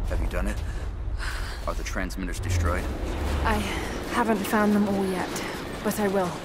Have you done it? Are the transmitters destroyed? I haven't found them all yet, but I will.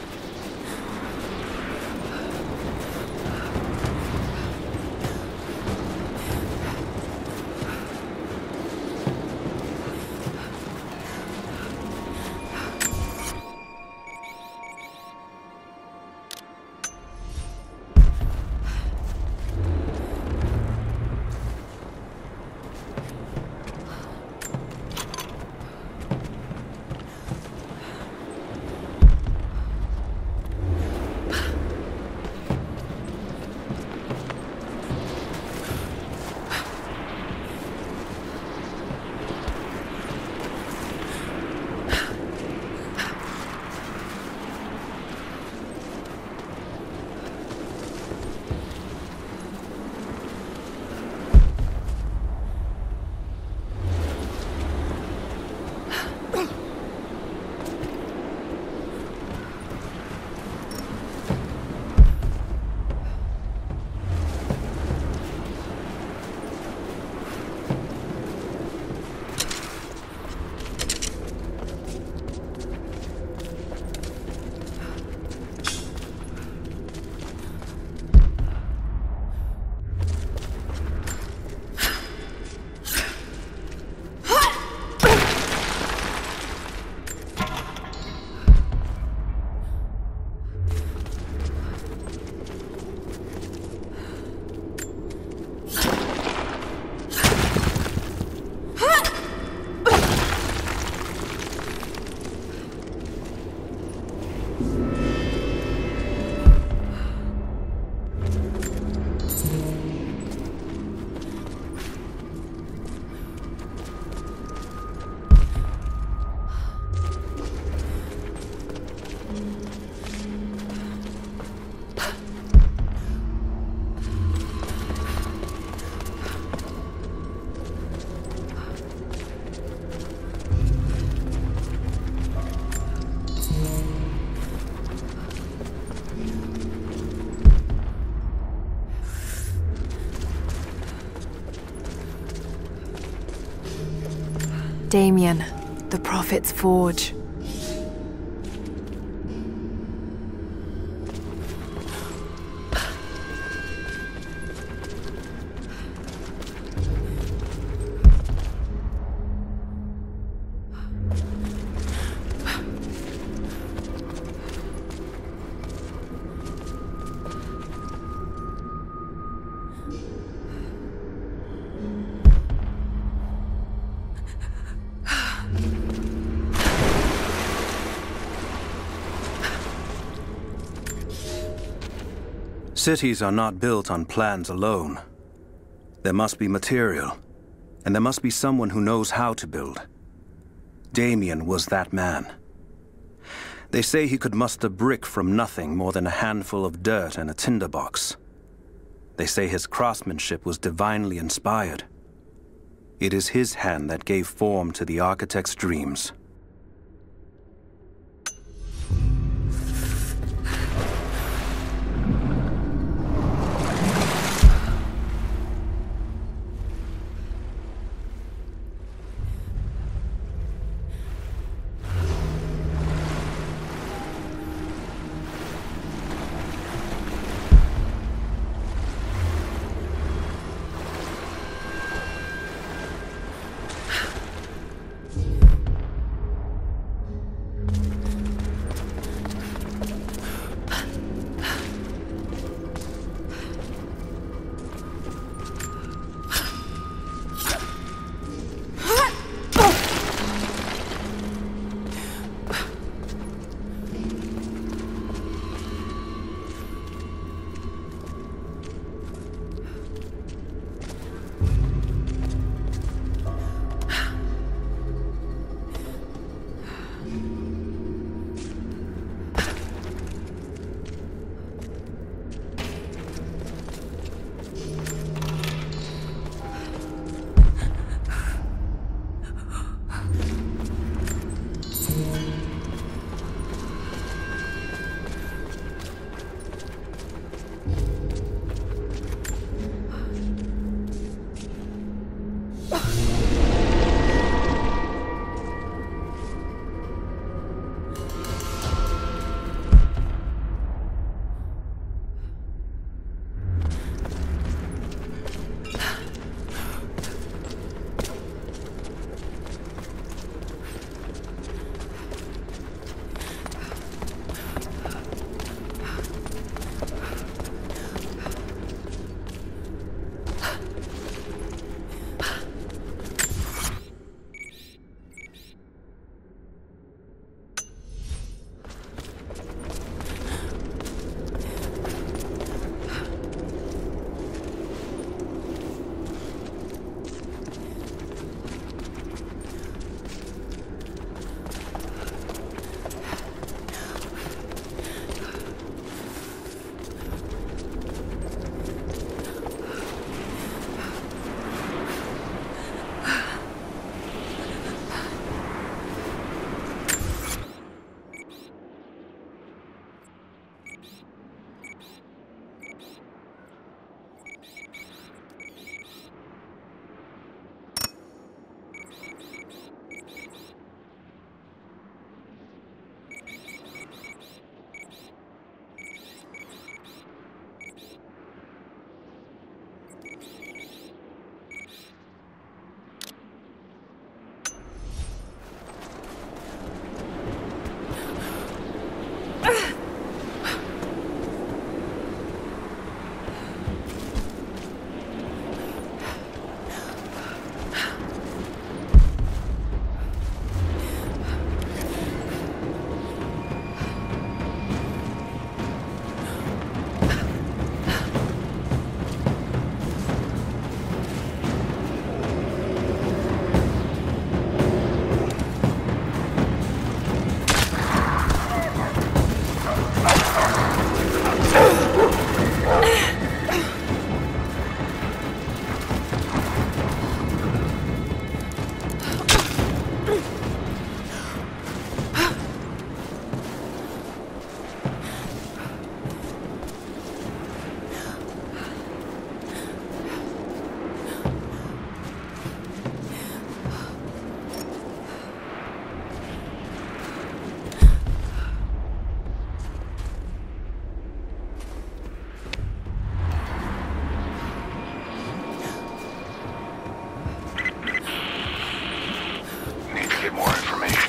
Damien, the Prophet's Forge. Cities are not built on plans alone. There must be material, and there must be someone who knows how to build. Damien was that man. They say he could muster brick from nothing more than a handful of dirt and a tinderbox. They say his craftsmanship was divinely inspired. It is his hand that gave form to the architect's dreams.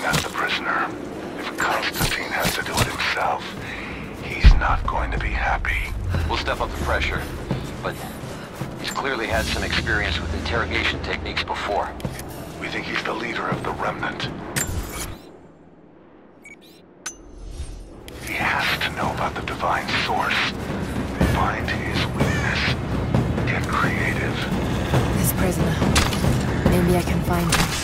as the prisoner. If Constantine has to do it himself, he's not going to be happy. We'll step up the pressure, but he's clearly had some experience with interrogation techniques before. We think he's the leader of the Remnant. He has to know about the Divine Source. Find his weakness. Get creative. This prisoner. Maybe I can find him.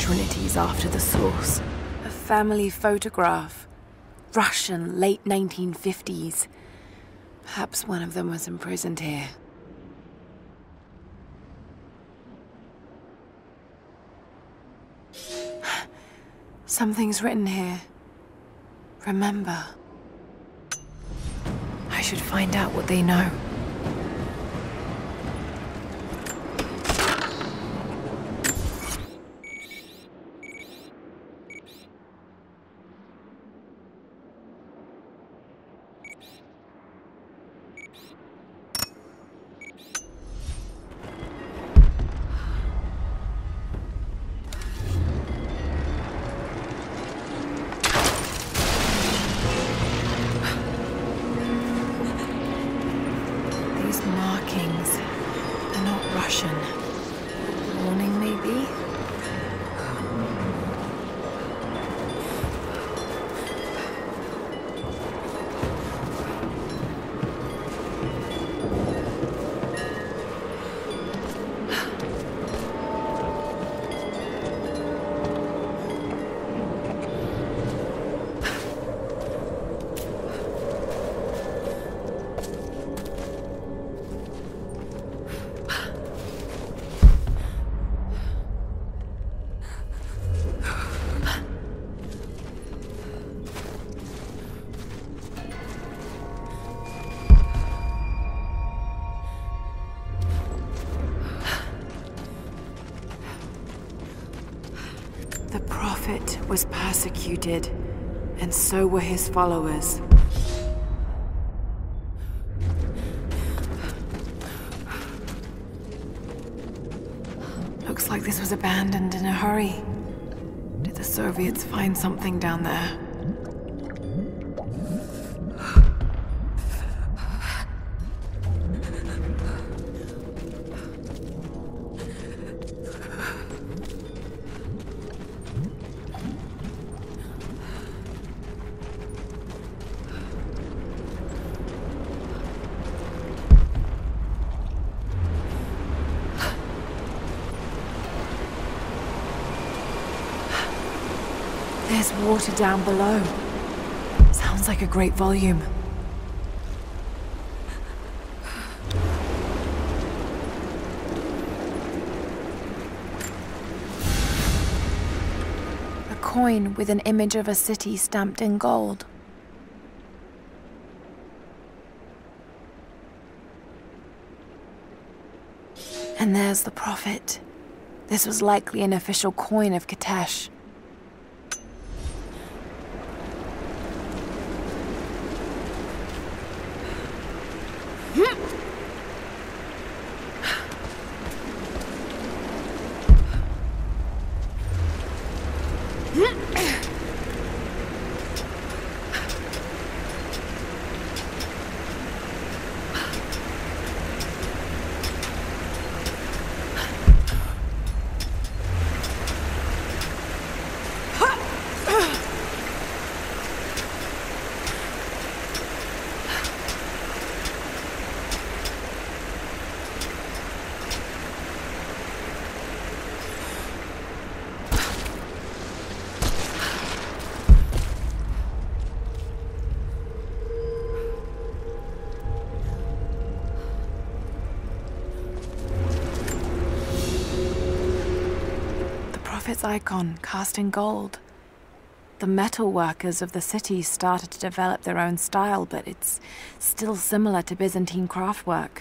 Trinity's after the source. A family photograph. Russian, late 1950s. Perhaps one of them was imprisoned here. Something's written here. Remember. I should find out what they know. Warning, maybe? The Prophet was persecuted, and so were his followers. Looks like this was abandoned in a hurry. Did the Soviets find something down there? There's water down below. Sounds like a great volume. A coin with an image of a city stamped in gold. And there's the Prophet. This was likely an official coin of Kitezh. Its icon cast in gold. The metal workers of the city started to develop their own style, but it's still similar to Byzantine craftwork.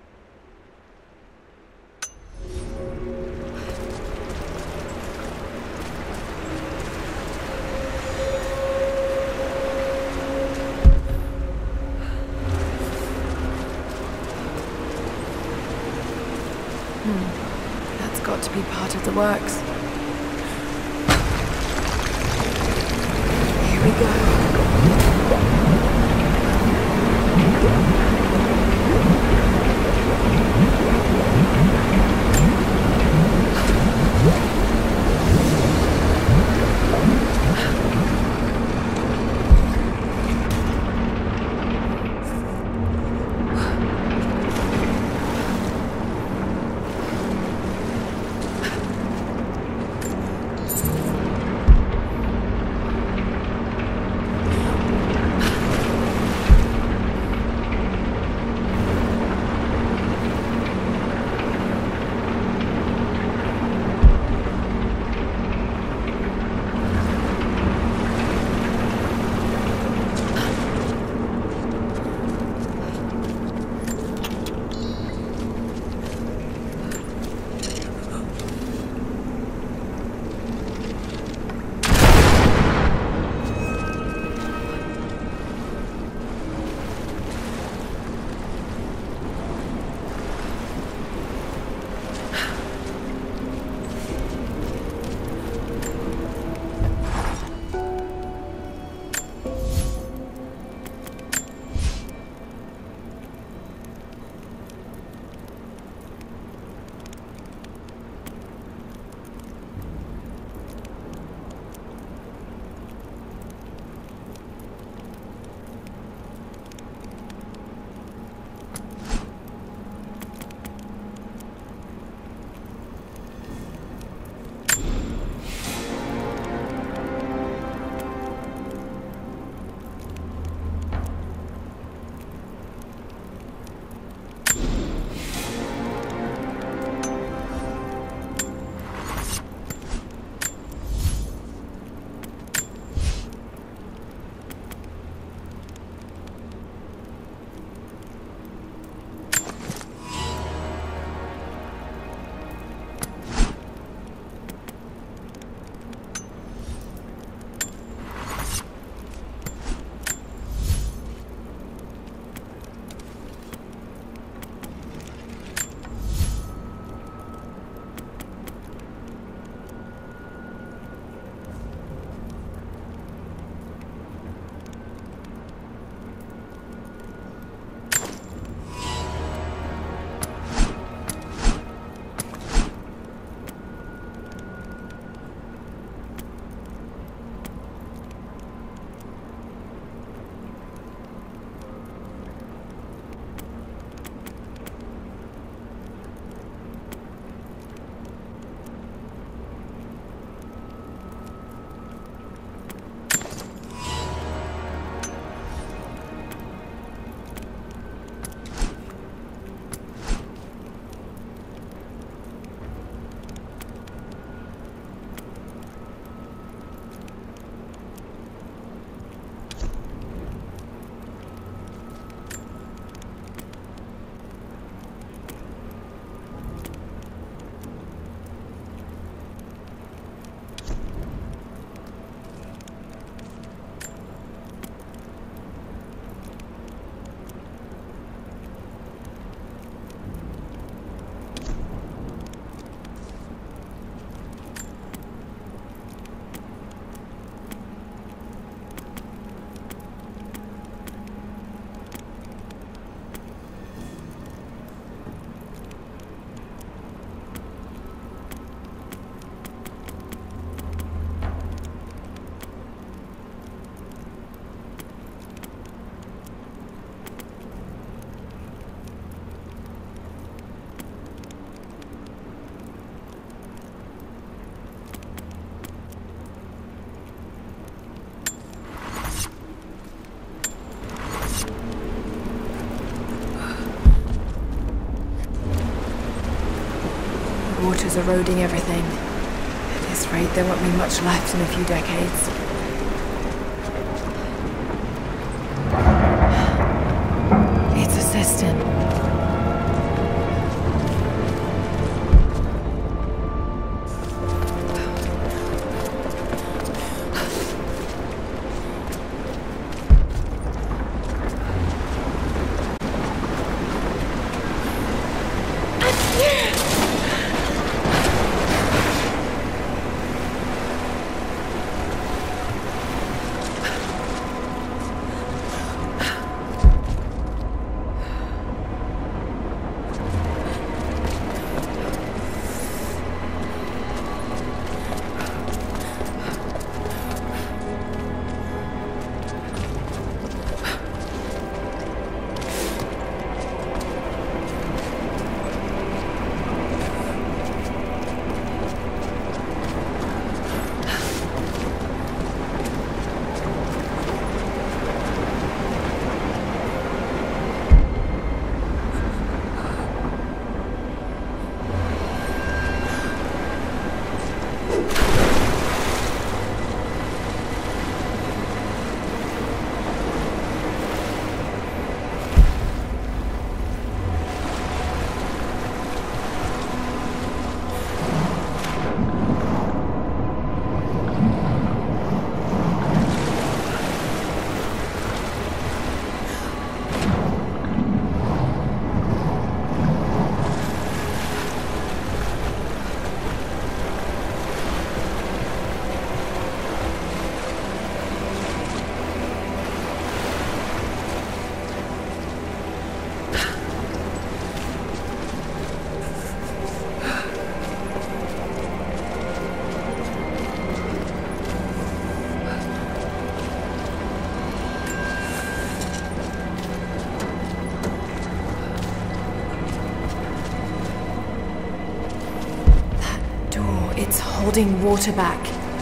That's got to be part of the works. We go. water's eroding everything. At this rate, there won't be much left in a few decades. It's a cistern. It's holding water back.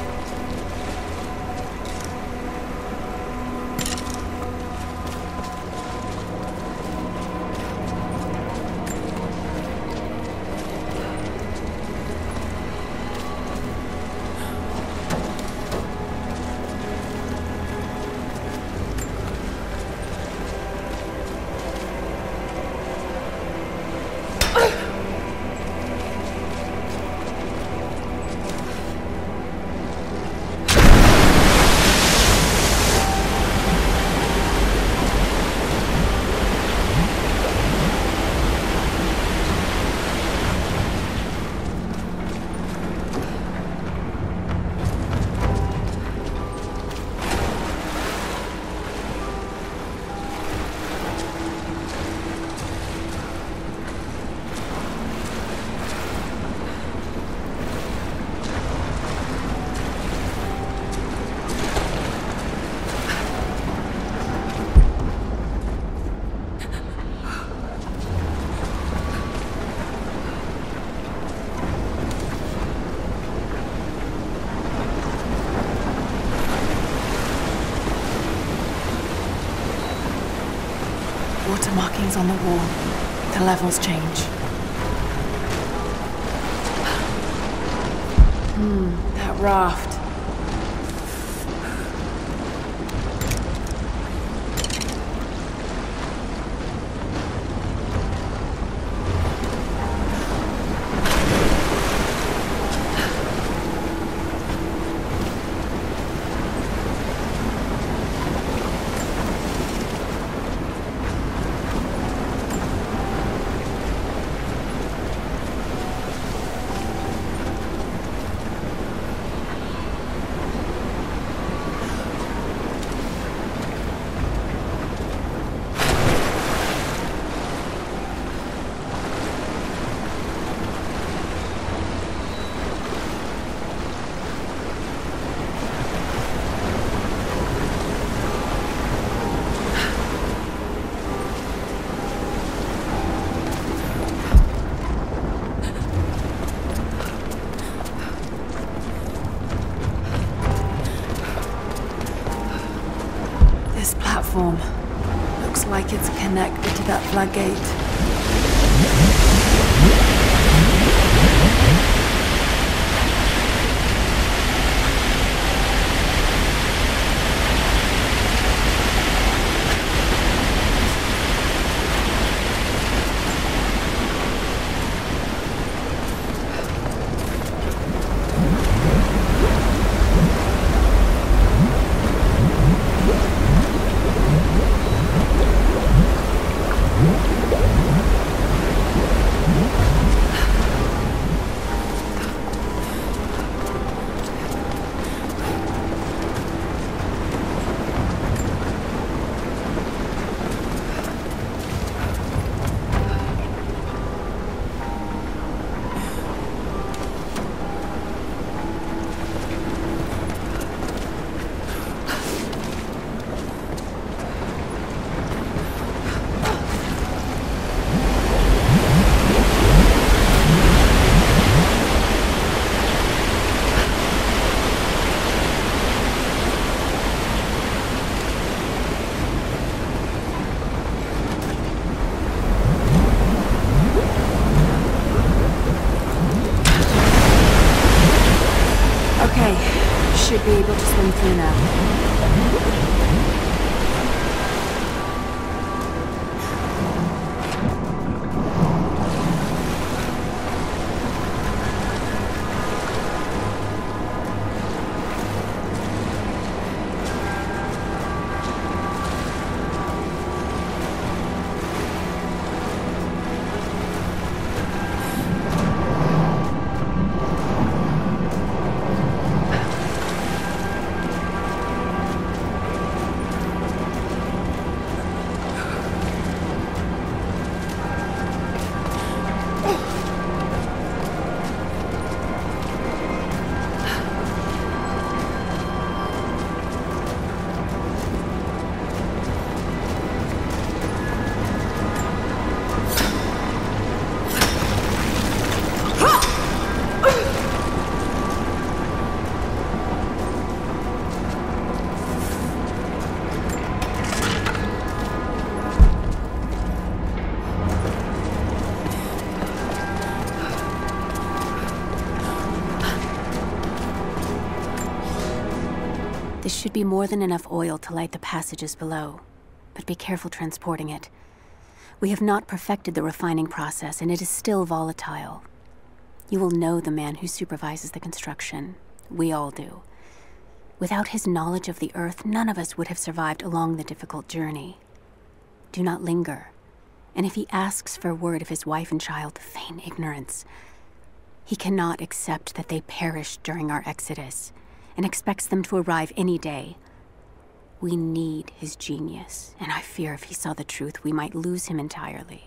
Water markings on the wall. The levels change. That raft. Looks like it's connected to that floodgate. Should be able to swim through now. This should be more than enough oil to light the passages below, but be careful transporting it. We have not perfected the refining process, and it is still volatile. You will know the man who supervises the construction. We all do. Without his knowledge of the Earth, none of us would have survived along the difficult journey. Do not linger, and if he asks for word of his wife and child, feign ignorance. He cannot accept that they perished during our exodus, and expects them to arrive any day. We need his genius, and I fear if he saw the truth, we might lose him entirely.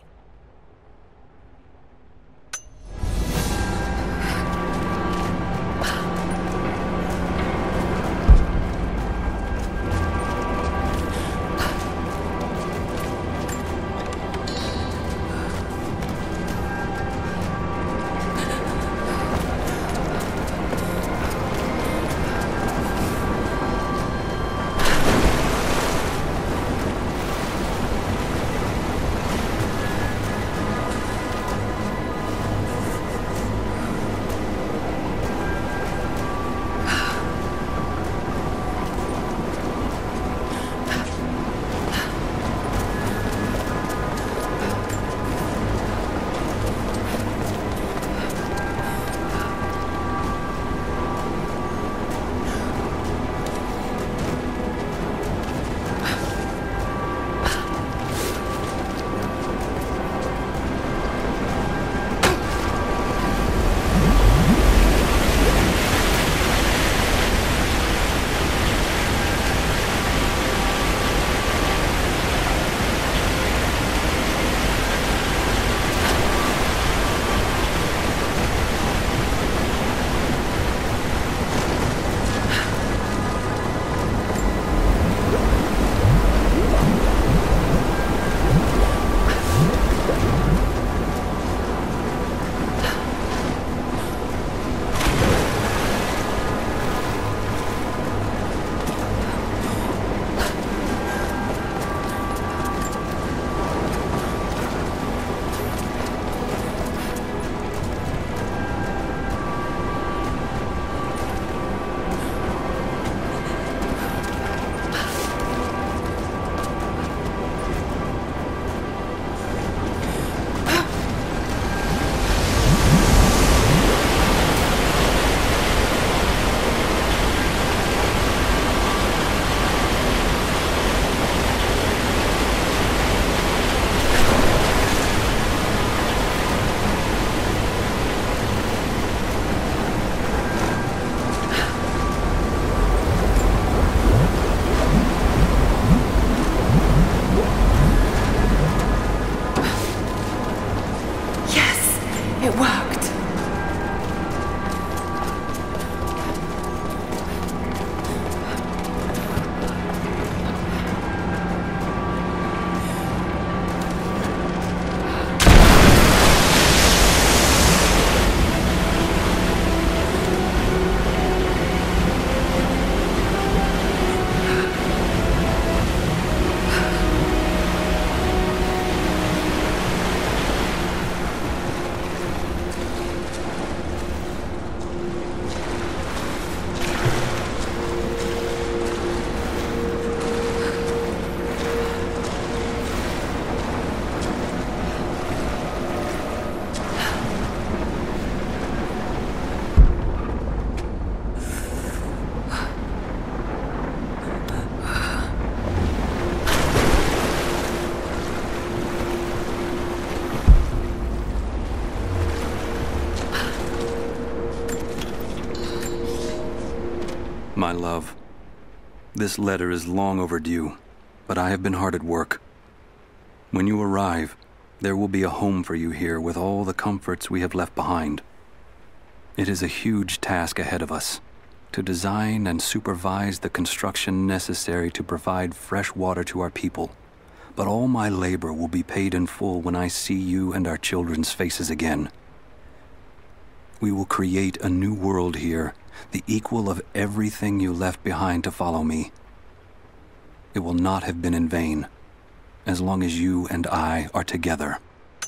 It worked. My love, this letter is long overdue, but I have been hard at work. When you arrive, there will be a home for you here with all the comforts we have left behind. It is a huge task ahead of us, to design and supervise the construction necessary to provide fresh water to our people. But all my labor will be paid in full when I see you and our children's faces again. We will create a new world here, the equal of everything you left behind to follow me. It will not have been in vain, as long as you and I are together.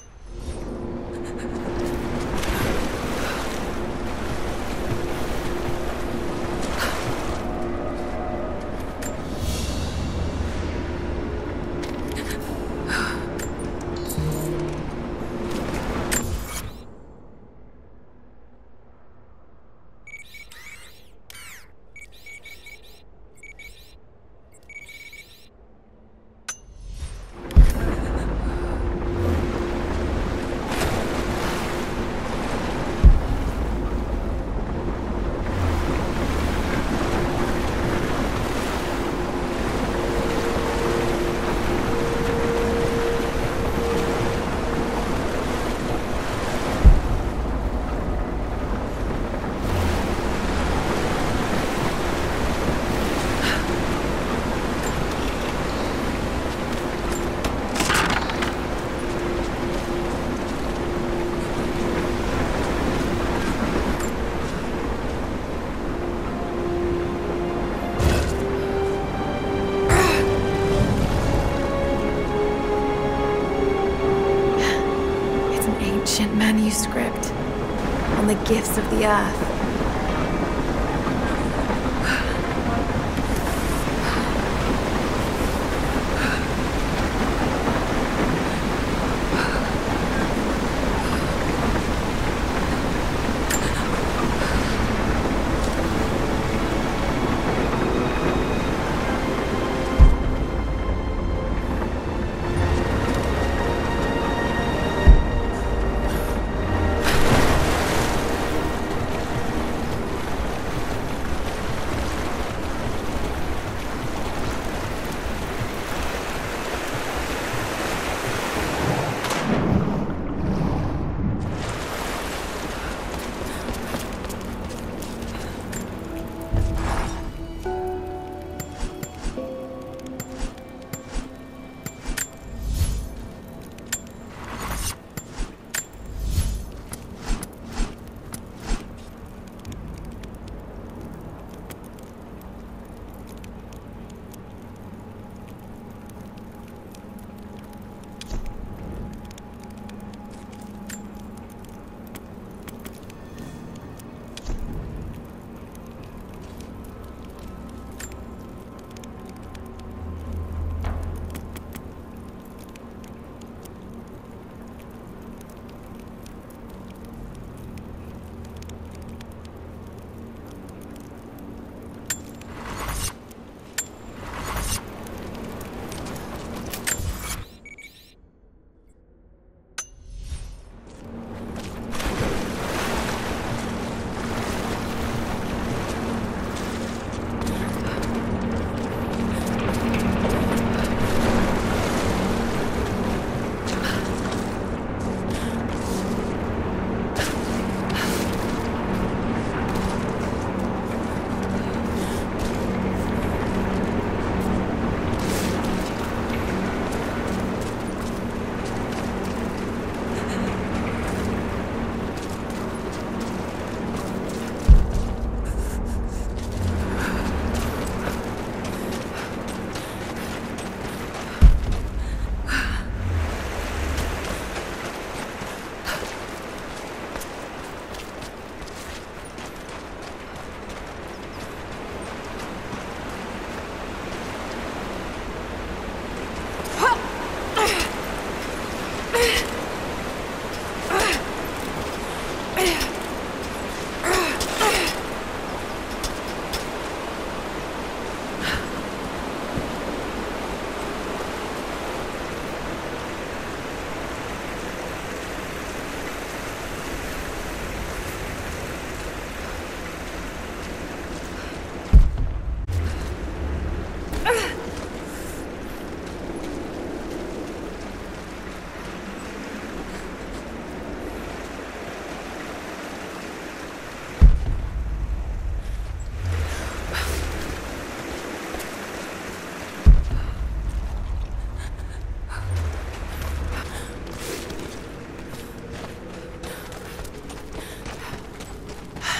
Manuscript on the gifts of the earth.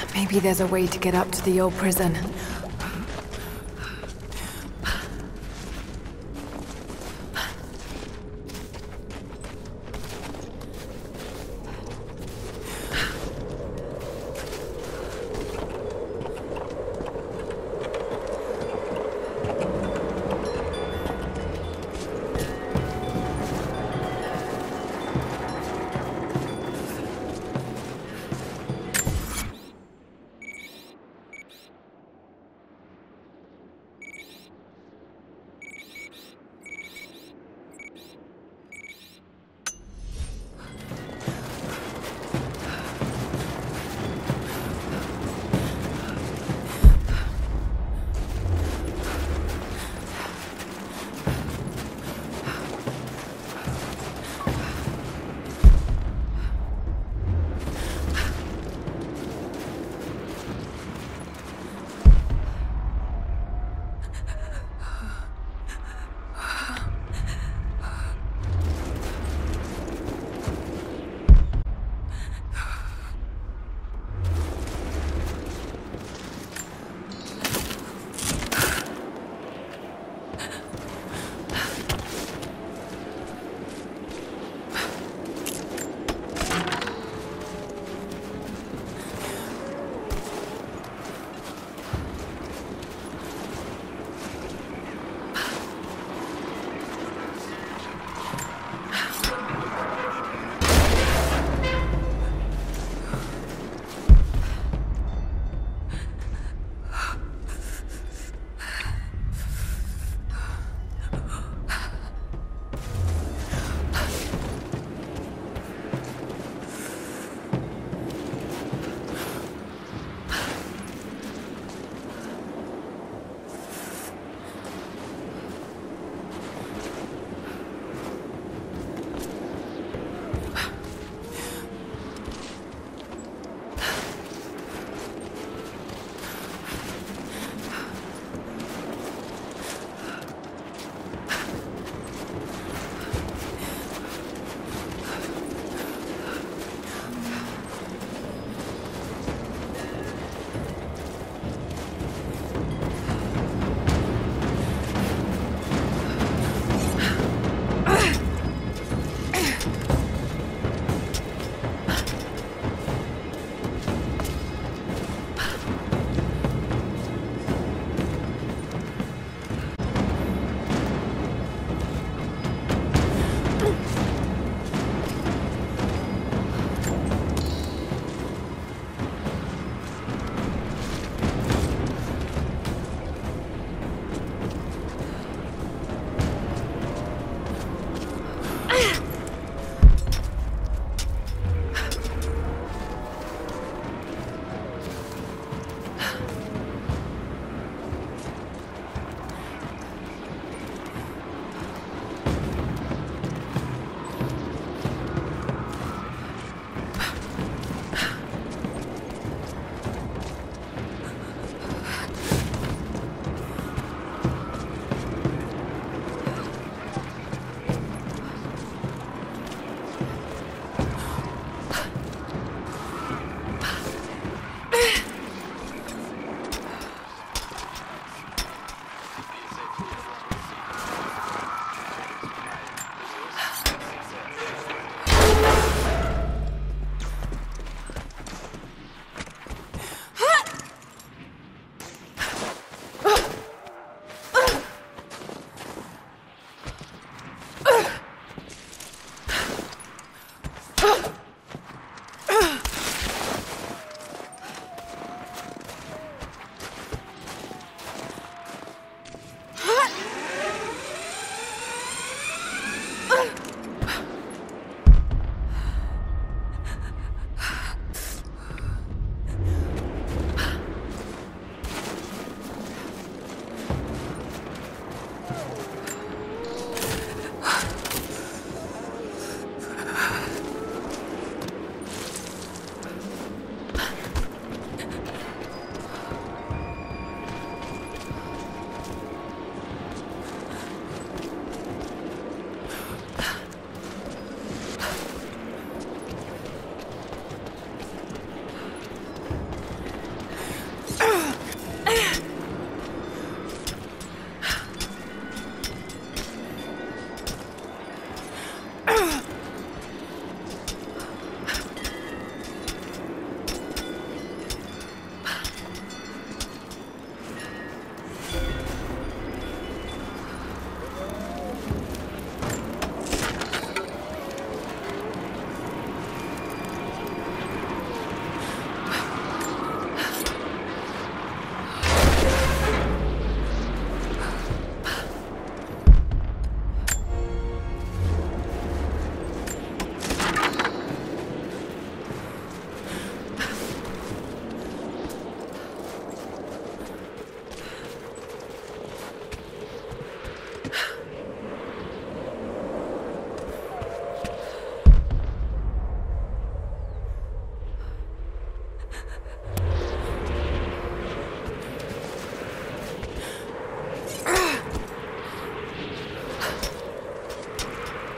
Maybe there's a way to get up to the old prison.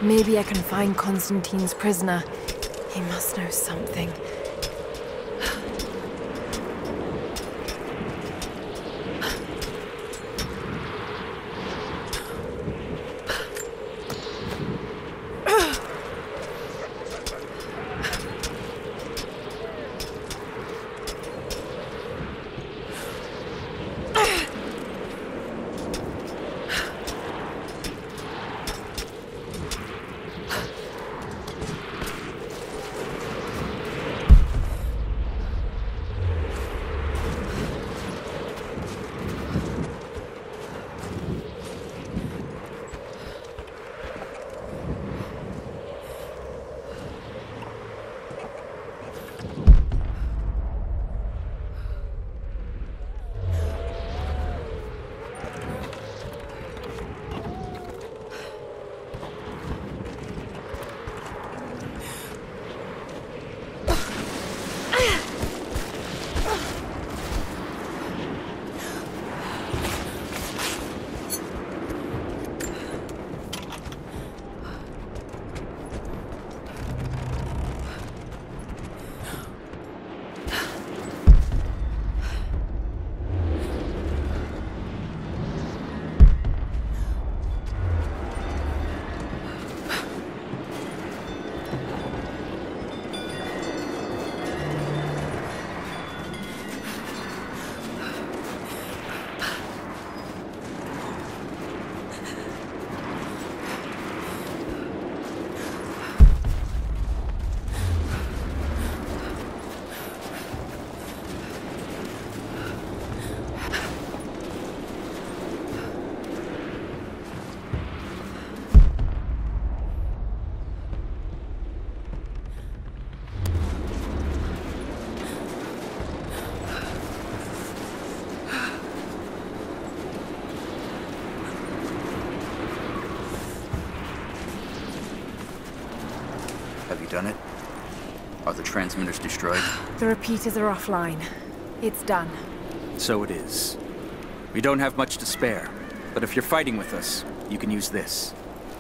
Maybe I can find Constantine's prisoner. He must know something. Have you done it? Are the transmitters destroyed? The repeaters are offline. It's done. So it is. We don't have much to spare, but if you're fighting with us, you can use this.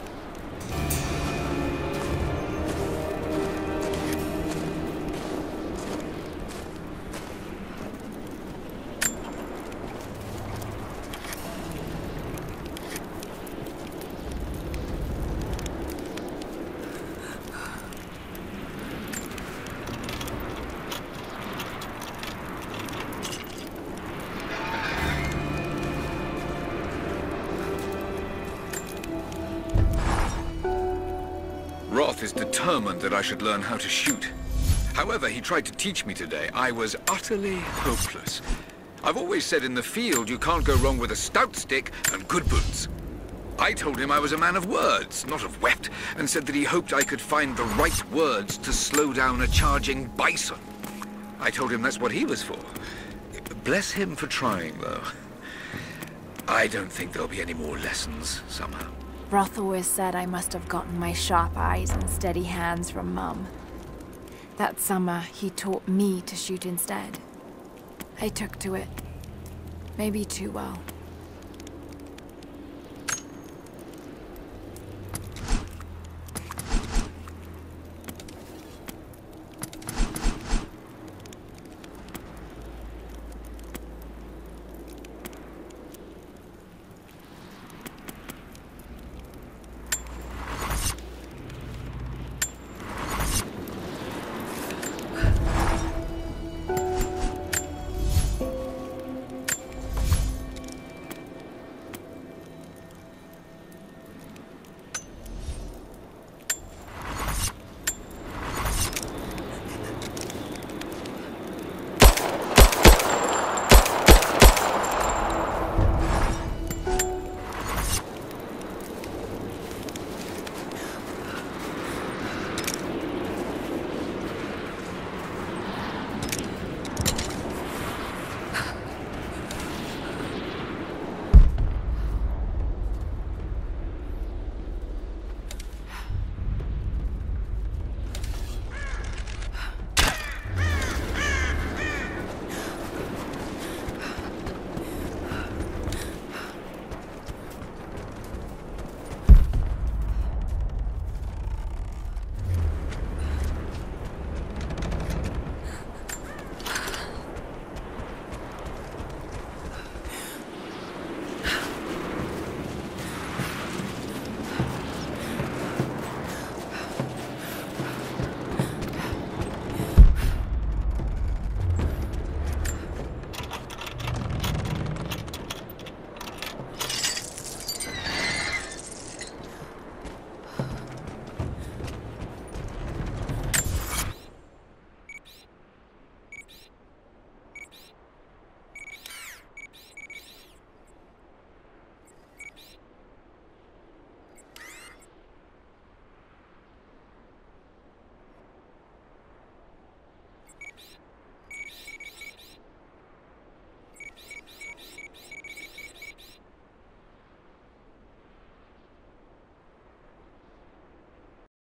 Roth is determined that I should learn how to shoot. However, he tried to teach me today. I was utterly hopeless. I've always said in the field you can't go wrong with a stout stick and good boots. I told him I was a man of words, not of wit, and said that he hoped I could find the right words to slow down a charging bison. I told him that's what he was for. Bless him for trying, though. I don't think there'll be any more lessons, somehow. Roth always said I must have gotten my sharp eyes and steady hands from Mum. That summer, he taught me to shoot instead. I took to it. Maybe too well.